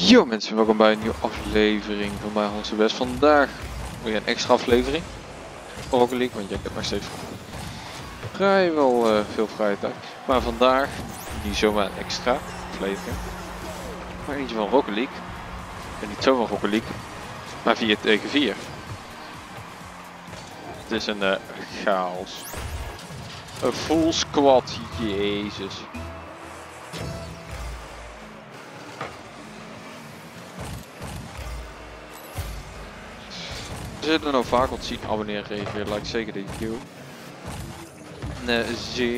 Yo mensen, welkom bij een nieuwe aflevering van mij Hans de Best. Vandaag weer een extra aflevering van Rocket League, want ik heb nog steeds vrijwel veel vrije tijd. Maar vandaag niet zomaar een extra aflevering, maar eentje van Rocket League. En niet zo van Rocket League, maar 4 tegen 4. Het is een chaos. Een full squad, jezus. Als je er nou vaak wilt zien, abonneer, reageer, like zeker de video. En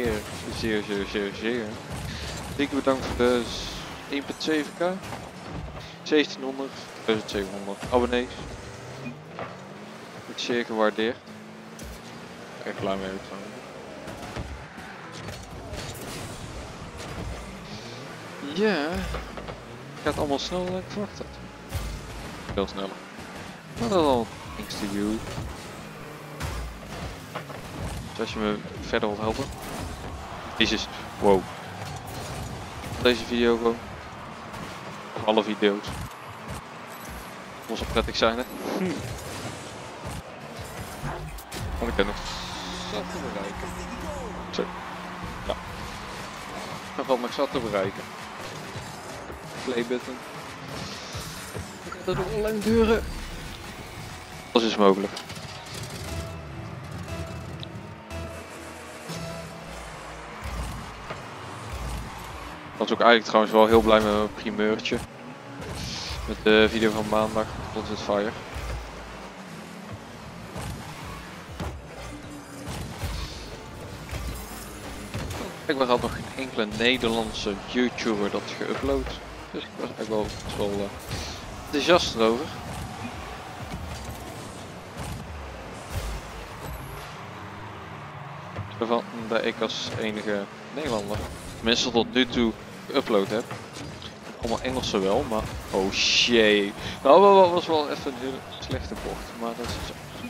zeer dikke bedankt voor de 1.7k, 1700, 1700 abonnees. Wordt zeer gewaardeerd. Echt blij mee van. Ja, gaat allemaal sneller dan ik verwacht had. Veel sneller. Maar dat al. Thanks to you. Dus als je me verder wilt helpen. Jezus, wow. Deze video gewoon. Of alle video's. Moet wel prettig zijn, hè? Want ik heb nog zat te bereiken. Zo. Ja. Er valt nog zat te bereiken. Play button. Dat doet lang duren. Alles is mogelijk. Ik was ook eigenlijk trouwens wel heel blij met mijn primeurtje. Met de video van maandag, tot het Fire. Ik had nog geen enkele Nederlandse YouTuber dat geüpload. Dus ik was eigenlijk wel best wel enthousiast erover. Waarvan dat ik als enige Nederlander, tenminste tot nu toe, geüpload heb. Allemaal Engelse wel, maar oh shit. Nou, dat was wel even een hele slechte bocht, maar dat is zo.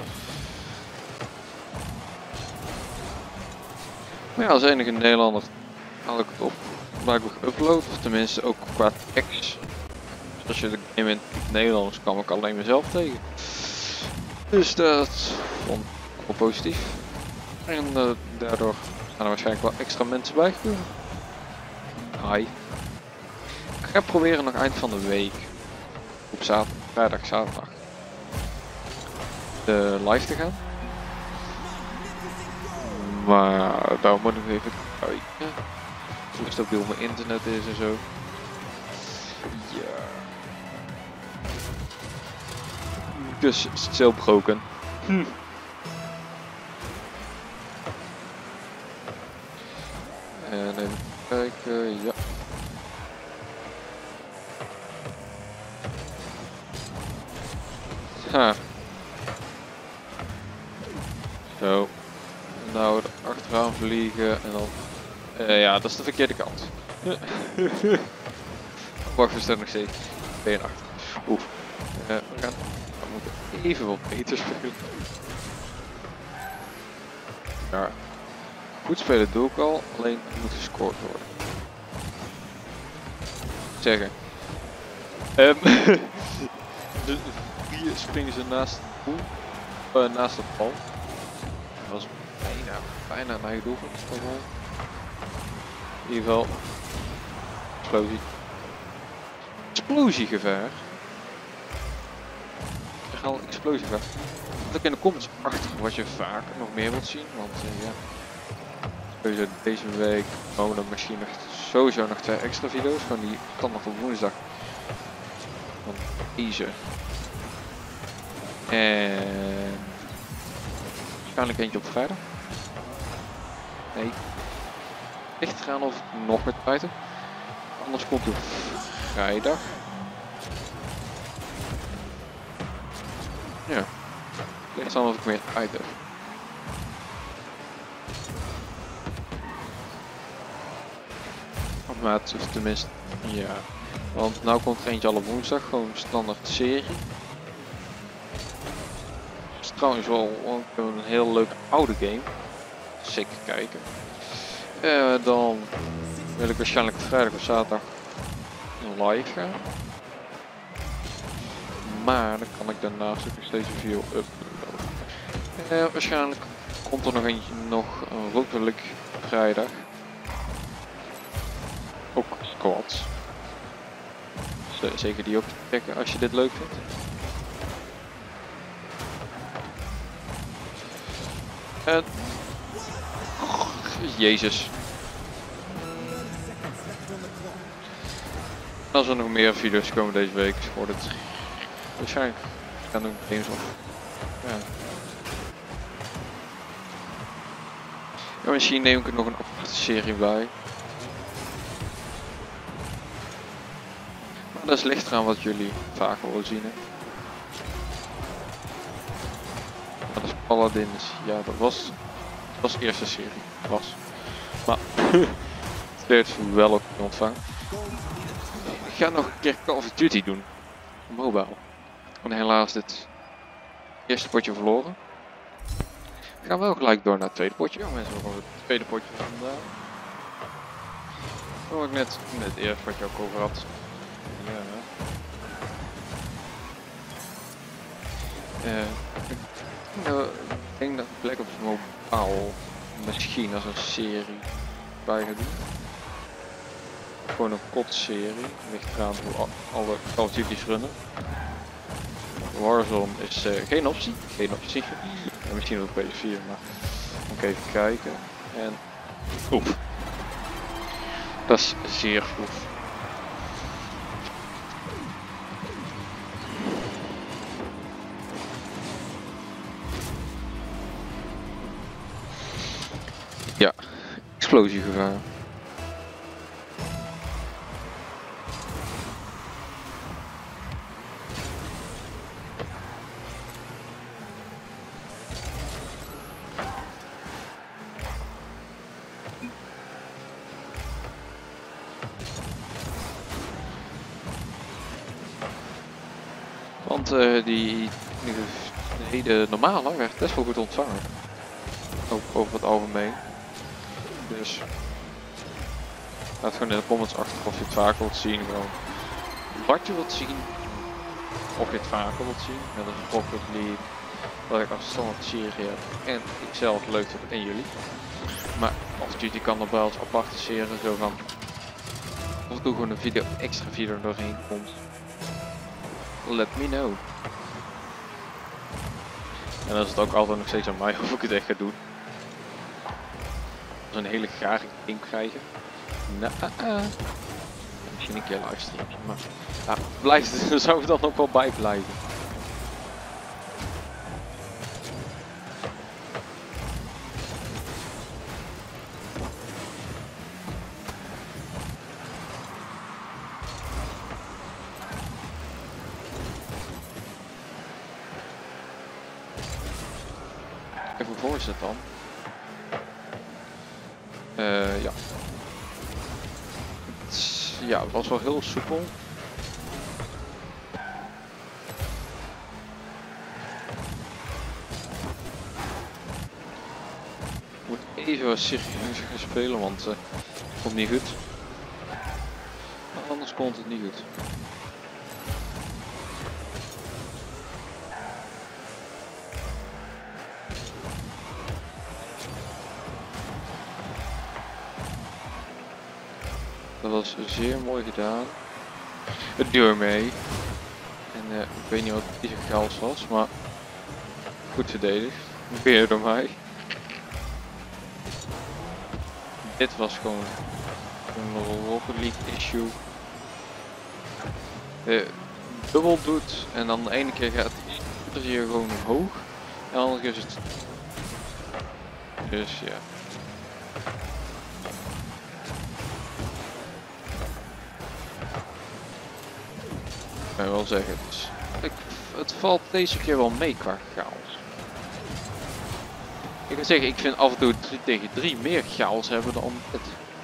Maar ja, als enige Nederlander haal ik het op. Blijkbaar geüpload, of tenminste ook qua tekst. Dus als je de game in het Nederlands kwam ik alleen mezelf tegen. Dus dat vond ik wel positief. En daardoor gaan er waarschijnlijk wel extra mensen bijgekomen. Hi. Ik ga proberen nog eind van de week. Op vrijdag, zaterdag. Live te gaan. Maar daar moet ik even kijken. Hoe stabiel mijn internet is en zo. Ja. Dus stil broken. En even kijken, ja. Ha. Zo. Nou, achteraan vliegen en dan... ja, dat is de verkeerde kant. Wacht, we staan nog steeds. Ben achter. Oeh. We moeten even wat beter spelen. Ja. Goed spelen doe ik al, alleen moet gescoord worden. Zeggen. Hier springen ze naast de boel, naast de bal. Dat was bijna naar je doelpunt. In ieder geval. Explosie. Explosiegevaar. Ik ga al explosiegevaar. Wat ook in de comments achter wat je vaak nog meer wilt zien, want ja. Sowieso deze week komen er misschien nog sowieso nog 2 extra video's van die standaard op woensdag van deze en waarschijnlijk eentje op vrijdag. Nee, echt gaan of nog met tijd heb. Anders komt het vrijdag. Ja, ligt aan of ik meer tijd heb. Maar het is tenminste, ja, want nou komt er eentje al op woensdag, gewoon standaard serie. Het is trouwens wel een heel leuke oude game, zeker kijken. Dan wil ik waarschijnlijk vrijdag of zaterdag live gaan. Maar dan kan ik daarnaast ook nog steeds een video uploaden. Waarschijnlijk komt er nog eentje een Rocket vrijdag. Ook squads. Dus, zeker die op te checken als je dit leuk vindt. En... Jezus. Als er nog meer video's komen deze week, wordt het waarschijnlijk gaan ook games of. Ja. Ja, misschien neem ik er nog een aparte serie bij. Maar dat ligt eraan wat jullie vaker willen zien. Hè. Dat is Paladins. Ja, dat was de eerste serie. Maar het werd wel ook ontvangen. Ik ga nog een keer Call of Duty doen. Mobile. En helaas dit eerste potje verloren. We gaan wel gelijk door naar het tweede potje. Ja, mensen, we gaan het tweede potje vandaan. Waar ik net het eerste potje ook over had. Ja. Ik denk dat Black Ops Mobile misschien als een serie bij gaat doen. Gewoon een kot-serie, ligt eraan hoe alle Call of Duty's runnen. Warzone is geen optie. En misschien ook PS4, maar moet ik even kijken. En oef. Dat is zeer oef. Ja, explosiegevaar. Want de normale werd best wel goed ontvangen. Ook over het algemeen. Dus laat gewoon in de comments achter of je het vaker wilt zien. Gewoon wat je wilt zien. Of je het vaker wilt zien. Net als Rocket League. Wat ik als standaard serie heb. En ik zelf leuk vind en jullie. Maar Call of Duty kan er wel als aparte serie zo van. Of doe gewoon een extra video doorheen komt. Let me know. En dan is het ook altijd nog steeds aan mij of ik het echt ga doen. Als een hele grage game krijgen. Misschien een keer livestream. Maar ja, blijft, zou ik dan ook wel bij blijven. Even voorzet dan. Ja. Ja, het was wel heel soepel. Ik moet even wat serieus gaan spelen, want het komt niet goed. Maar anders komt het niet goed. Dat was zeer mooi gedaan. Het deur mee. En ik weet niet wat deze chaos was, maar goed verdedigd. Weer door mij. Dit was gewoon een Rocket League issue. Dubbel doet en dan de ene keer gaat het hier gewoon omhoog. En de andere keer is het. Dus ja. Ik kan wel zeggen, dus het valt deze keer wel mee qua chaos. Ik kan zeggen, ik vind af en toe 3 tegen 3 meer chaos hebben dan het.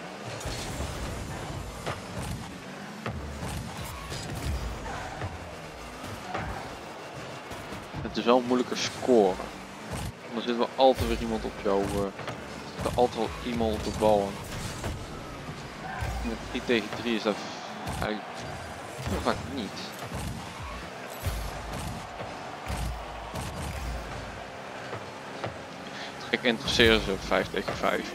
Het is wel een moeilijke score. Dan zit wel altijd weer iemand op jou. Er zit altijd wel iemand op de bal. En met 3 tegen 3 is dat eigenlijk heel vaak niet. Ik interesseer ze 5 tegen 5.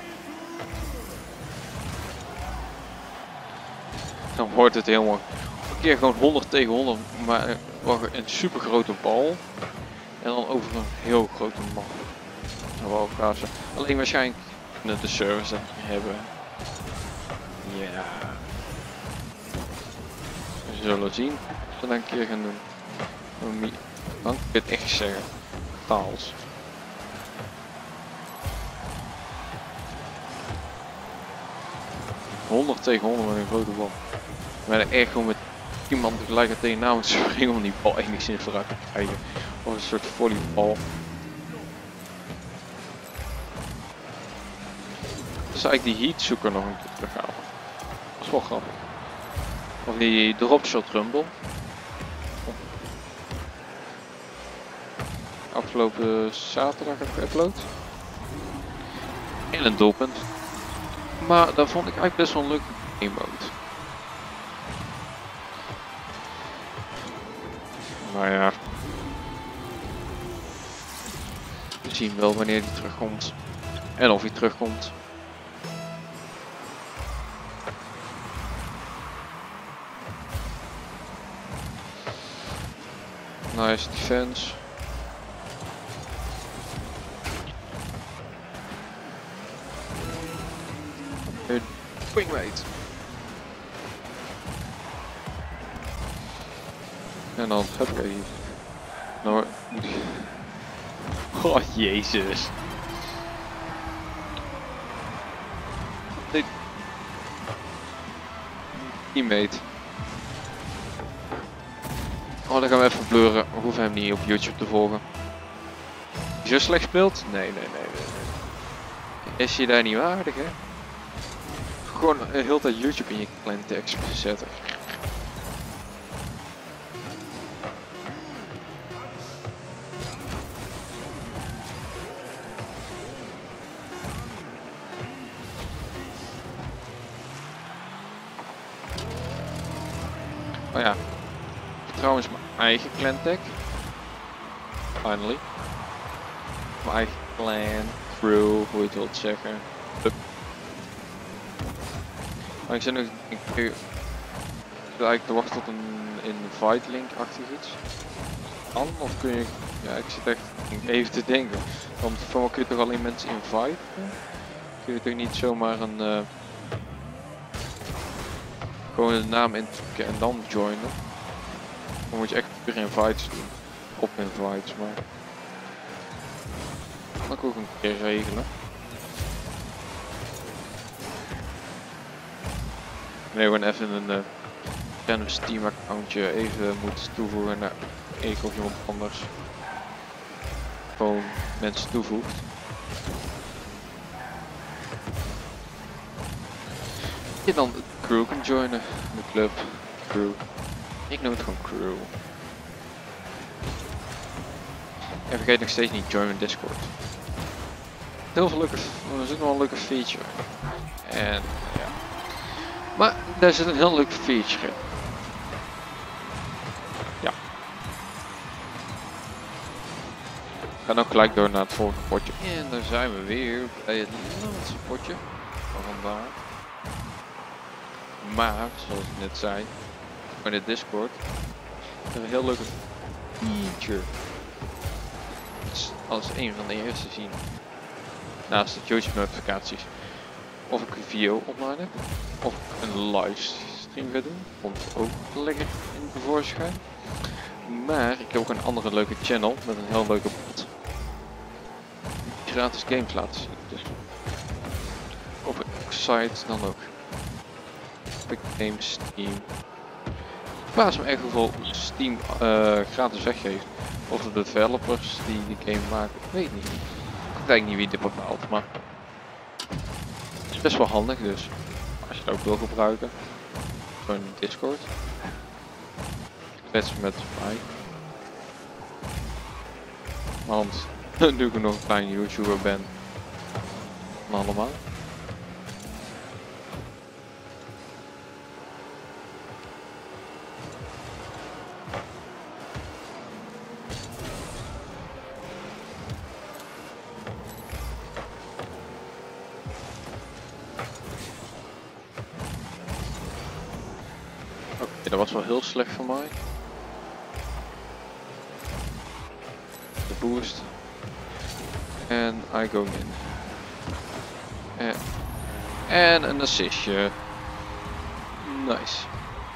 Dan wordt het helemaal een keer gewoon 100 tegen 100, maar een super grote bal. En dan over een heel grote man. Alleen waarschijnlijk kunnen de servers dat niet hebben. Ja. We zullen zien of we dat een keer gaan doen. Dan kan ik het echt zeggen. Taals. ...100 tegen 100 met een grote bal. Maar echt gewoon met iemand tegelijkertijd na moet springen om die bal enigszins vooruit te krijgen. Of een soort volleybal. Dus eigenlijk die heatzoeker nog een keer terughalen. Dat is wel grappig. Of die dropshot rumble. Afgelopen zaterdag heb ik geüpload. En een doelpunt. Maar dat vond ik eigenlijk best wel een leuke game mode. Maar ja. We zien wel wanneer hij terugkomt. En of hij terugkomt. Nice defense. Wingmate. En dan heb ik hier. Nou, oh jezus. Teammate. Oh, dan gaan we even blurren. We hoeven hem niet op YouTube te volgen. Is je slecht speelt? Nee. Is je daar niet waardig, hè? Gewoon de hele tijd YouTube in je kleine tekst zetten. Oh ja. Trouwens mijn eigen clan tag. Finally. Mijn eigen clan, crew, hoe je het wilt zeggen. Maar ik zit nog een keer eigenlijk te wachten tot een invite link achtig iets. Kan of kun je, ja ik zit echt even te denken. Want voor mij kun je toch alleen mensen inviten? Kun je toch niet zomaar een gewoon een naam intoeken en dan joinen? Dan moet je echt puur invites doen. Op invites, maar dat kan ik ook een keer regelen. Nee, gewoon even een random Steam accountje even moet toevoegen naar ik of iemand anders. Gewoon mensen toevoegt. Je dan de crew kan joinen, de club, crew. Ik noem het gewoon crew. En vergeet nog steeds niet join mijn Discord. Heel veel leuke, er zit wel een leuke feature. En ja. Maar daar zit een heel leuk feature in. Ja. We gaan ook gelijk door naar het volgende potje. En daar zijn we weer bij het laatste potje van vandaag. Maar, zoals ik net zei, in de Discord is een heel leuke feature. Als een van de eerste zien. Naast de YouTube notificaties. Of ik een video online heb. Of een livestream ga doen. Komt ook lekker in tevoorschijn. Maar ik heb ook een andere leuke channel met een heel leuke bot. Gratis games laten zien. Dus op een site dan ook. Epic Games Steam. Waar ze me echt veel Steam gratis weggeeft. Of de developers die die game maken, ik weet niet. Ik weet niet wie dit bepaalt, maar het is best wel handig dus. Als je het ook wil gebruiken. Gewoon Discord. Klets met mij. Want nu ik nog een klein YouTuber ben. Maar allemaal. Ja, dat was wel heel slecht voor mij. De boost. En I go in. En een assistje. Nice.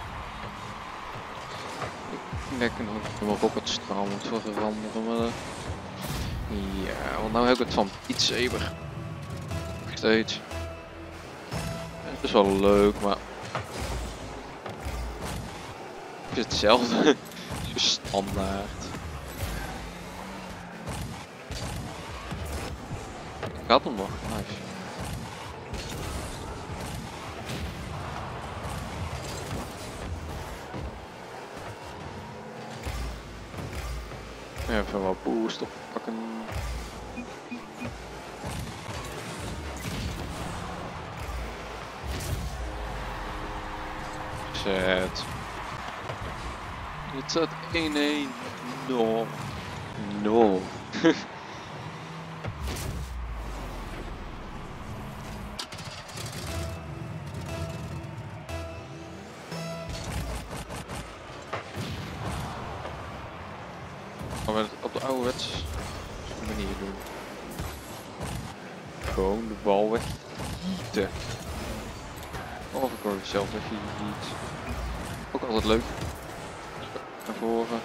Ik denk nog maar op het straal moet veranderen. Maar ja, want nou heb ik het van Beat Saber. Nog steeds. Het is wel leuk, maar het is hetzelfde. Standaard. Gaat hem nog? Nice. Even wat boost oppakken. Zet. Het staat 1-1. No. No. Gaan we het op de ouderwetse manier doen. Gewoon de bal weggieten. Of ik word zelf weggiet. Ook altijd leuk. Naar voren.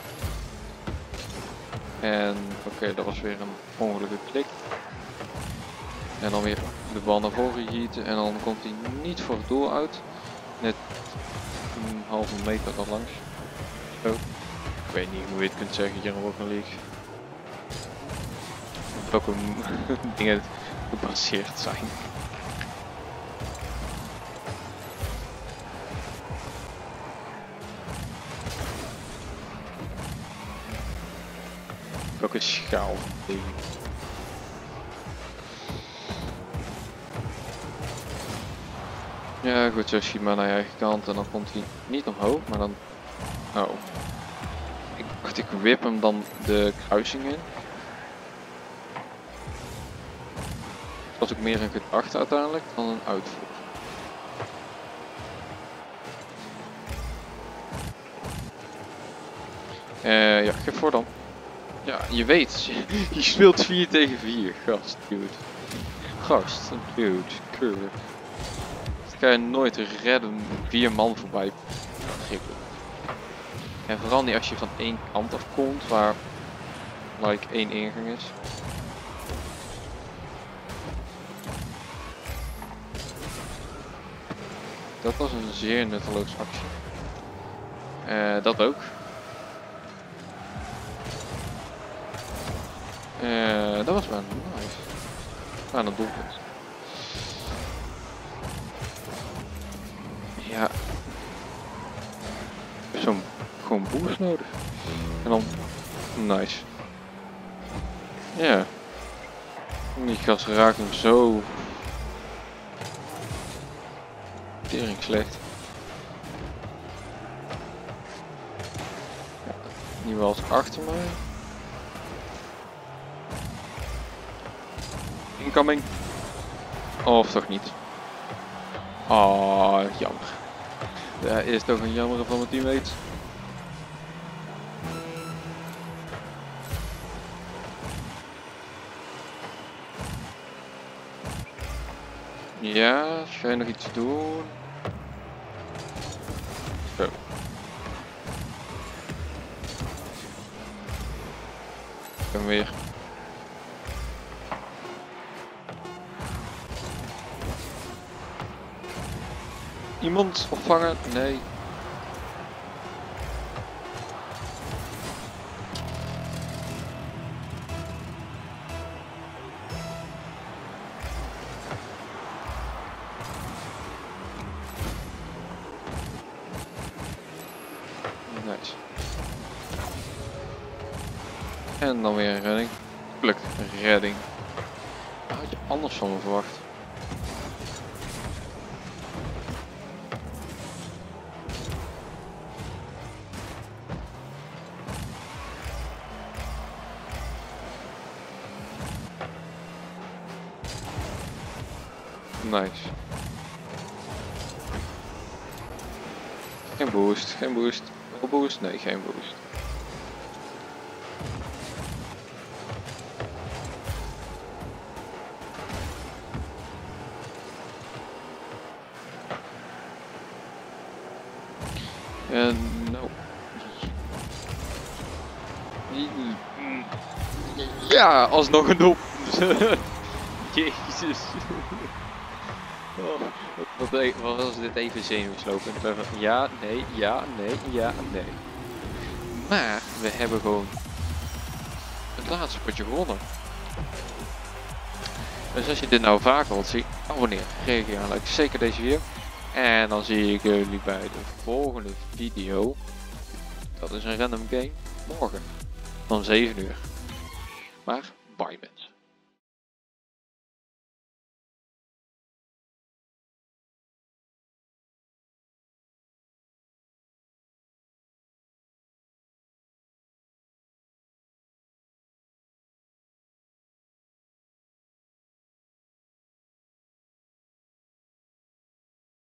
En oké, dat was weer een ongelukkige klik. En dan weer de bal naar voren gieten. En dan komt hij niet voor het doel uit. Net een halve meter er langs. Zo. Ik weet niet hoe je het kunt zeggen hier in Rocket League. Welke dingen gebaseerd zijn. Welke schaal. Ja goed, zo schiet maar naar je eigen kant en dan komt hij niet omhoog, maar dan... Oh. Ik dacht ik whip hem dan de kruising in. Dat was ook meer een gedachte uiteindelijk dan een uitvoer. Ja, geef voor dan. Ja, je weet, je speelt 4 tegen 4, gast, dude. Gast, dude, curve. Dat kan je nooit redden, 4 man voorbij prikken. En vooral niet als je van één kant af komt, waar like 1 ingang is. Dat was een zeer nutteloze actie. Dat ook. Dat was wel nice. Aan het doelpunt. Ja. Zo'n gewoon boost nodig. En dan nice. Ja. Die gast raakt hem zo tering slecht. Ja, nu wel eens achter mij. Incoming. Of toch niet? Oh, jammer. Dat is toch een jammer van mijn teammate. Ja, ga je nog iets doen? Zo. Ik ben weer. Iemand opvangen? Nee. Nice. En dan weer een redding. Gelukkig een redding. Dat had je anders van me verwacht. Nice. Geen boost, geen boost. Wel boost? Nee, geen boost. Nou. Ja, alsnog een doel. Jezus. Oh, wat was dit even zenuwslopend? Ja, nee, ja, nee, ja, nee. Maar we hebben gewoon het laatste potje gewonnen. Dus als je dit nou vaker wilt zien, abonneer, reageer en like zeker deze video. En dan zie ik jullie bij de volgende video. Dat is een random game morgen om 7 uur. Maar bye man.